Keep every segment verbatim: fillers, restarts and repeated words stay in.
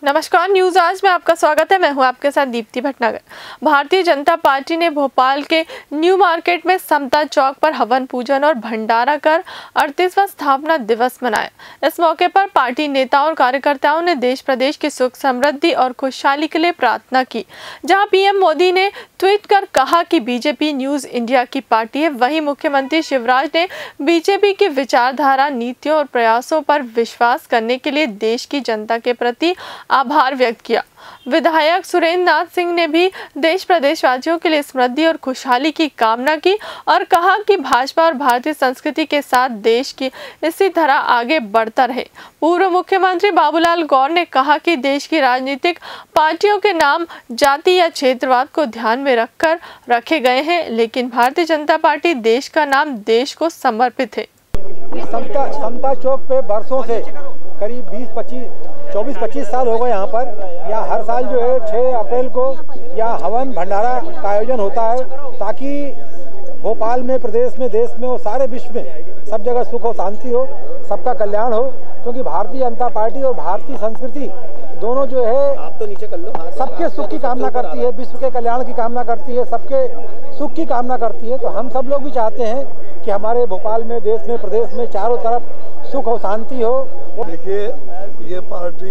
नमस्कार, न्यूज आज में आपका स्वागत है। मैं हूं आपके साथ दीप्ति भटनागर। भारतीय जनता पार्टी ने भोपाल के न्यू मार्केट में समता चौक पर हवन पूजन और भंडारा कर अड़तीसवां स्थापना दिवस मनाया। इस मौके पर पार्टी नेताओं और कार्यकर्ताओं ने देश प्रदेश की सुख समृद्धि और खुशहाली के लिए प्रार्थना की। जहां पीएम मोदी ने ट्वीट कर कहा कि बीजेपी न्यूज इंडिया की पार्टी है, वहीं मुख्यमंत्री शिवराज ने बीजेपी की विचारधारा, नीतियों और प्रयासों पर विश्वास करने के लिए देश की जनता के प्रति आभार व्यक्त किया। विधायक सुरेंद्र नाथ सिंह ने भी देश प्रदेशवासियों के लिए समृद्धि और खुशहाली की कामना की और कहा कि भाजपा और भारतीय संस्कृति के साथ देश की इसी तरह आगे बढ़ता रहे। पूर्व मुख्यमंत्री बाबूलाल गौर ने कहा कि देश की राजनीतिक पार्टियों के नाम जाति या क्षेत्रवाद को ध्यान में रखकर रखे गए हैं, लेकिन भारतीय जनता पार्टी देश का नाम देश को समर्पित है। समता समता चौक पे बरसों से करीब बीस पच्चीस चौबीस पच्चीस साल हो गए यहाँ पर। यहाँ हर साल जो है छह अप्रैल को यहाँ हवन भंडारा का आयोजन होता है, ताकि भोपाल में, प्रदेश में, देश में और सारे विश्व में सब जगह सुख और शांति हो, सबका कल्याण हो। क्योंकि भारतीय जनता पार्टी और भारतीय संस्कृति दोनों जो है आप तो नीचे कर लो, सबके सुख की कामना करती है, विश्व के कल्याण की कामना करती है, सबके सुख की कामना करती है। तो हम सब लोग भी चाहते हैं कि हमारे भोपाल में, देश में, प्रदेश में चारों तरफ सुख और शांति हो। देखिए, ये पार्टी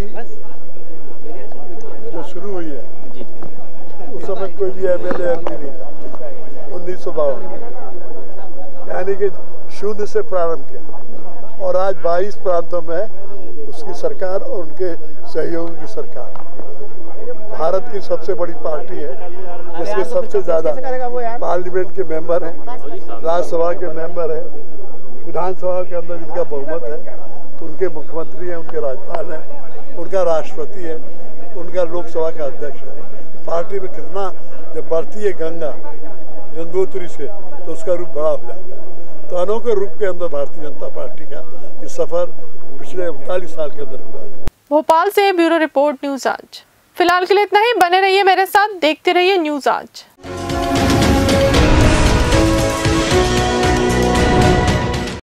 जो शुरू हुई है उस समय कोई भी एमएलए एमपी नहीं था, उन्नीस सौ बावन, यानी कि शून्य से प्रारंभ किया और आज बाईस प्रांतों में उसकी सरकार और उनके सहयोगी की सरकार भारत की सबसे बड़ी पार्टी है, जिसके सबसे ज़्यादा पार्लियामेंट के मेंबर हैं, राज्यसभा के मेंबर हैं, विधानसभा के अंदर जिनका बहुमत है, उनके मुख्यमंत्री हैं, उनके राज्यपाल हैं, उनका राष्ट्रपति है, उनका लोकसभा का अध्यक्ष है। पार्टी में कितना जब बढ़ती है गंगा गंगोत्री से तो उसका रूप बड़ा हो जाता है। तो अनोखे रूप के अंदर भारतीय जनता पार्टी का ये सफर पिछले उनतालीस साल के अंदर हुआ है। भोपाल से ब्यूरो रिपोर्ट, न्यूज आज। फिलहाल के लिए इतना ही। बने रहिए मेरे साथ, देखते रहिए न्यूज आज।